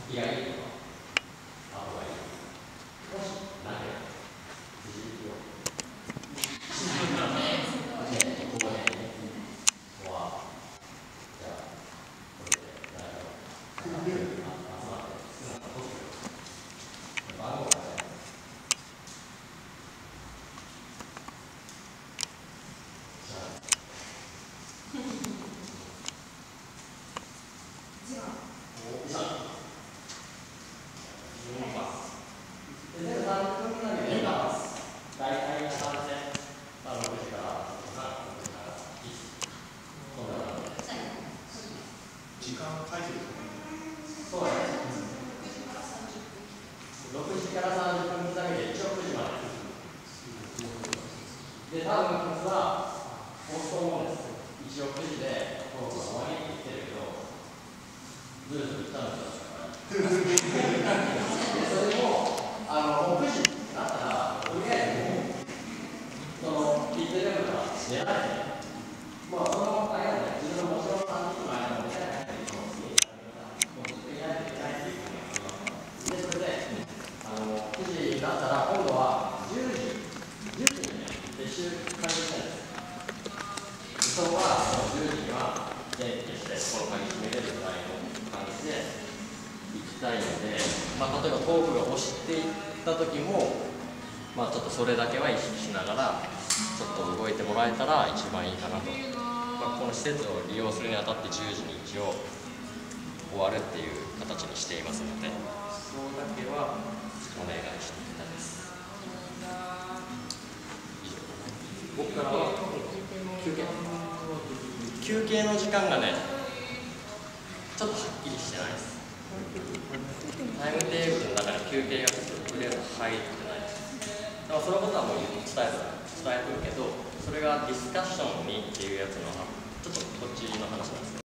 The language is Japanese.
いや、いいのか。あ、ほうがいい。もし、投げ、辻行くよ。ここね。ここは、じゃあ、これで、誰だろう。集まって、少なくとも番号がね。 時間解説そうだね。6時から30分刻みで一応9時まで。で、多分こいつは、押すと思うんです。一応9時で、こう終わりって言ってるけど、ずるずる言ったんですよ。で、それも、もう9時になったら、とりあえず、その、聞いてるのが寝られて、まあ、その間で、自分のもちろん3人の間も寝られないけど、もうずっといないといけないっていうふうに思います。で、それで、9時になったら、今度は10時にね、撤収完了したいんです。理想は、その10時には、電気消して、この鍵閉めれるぐらいの感じで行きたいので、まあ、例えばトークが押していった時も、まあ、ちょっとそれだけは意識しながら、ちょっと動いてもらえたら一番いいかなと。まあ、この施設を利用するにあたって10時に一応終わるっていう形にしていますので、そこだけはお願いしていたいです。以上。僕からは休憩の時間がね、ちょっとはっきりしてないです。タイムテーブルの中に休憩がちょっととりあえず入ってないです。だからそのことはもう伝えてるけど、それがディスカッションにっていうやつのちょっとこっちの話なんですよ。